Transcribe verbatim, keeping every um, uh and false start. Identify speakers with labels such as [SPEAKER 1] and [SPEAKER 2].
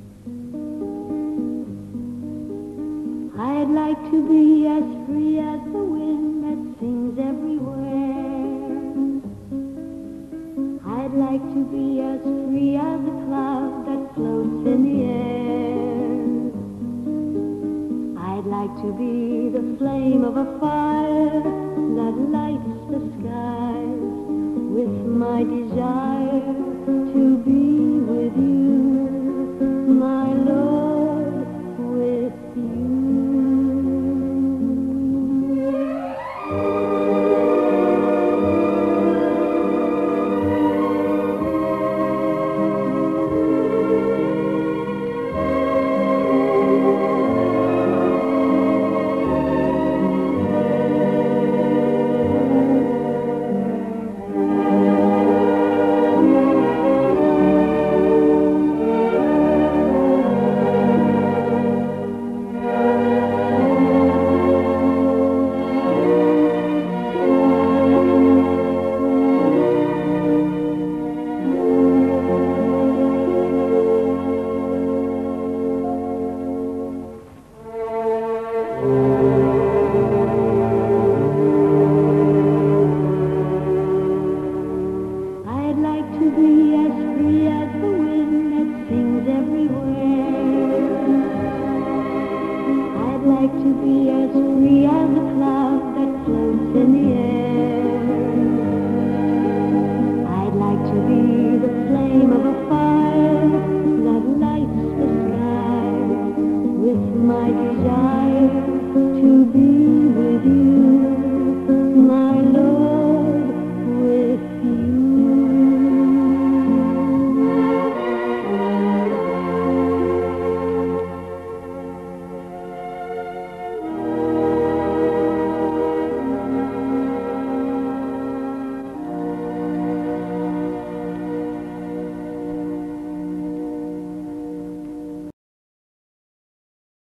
[SPEAKER 1] I'd like to be as free as the wind that sings everywhere. I'd like to be as free as a cloud that floats in the air. I'd like to be the flame of a fire that lights the skies with my desire.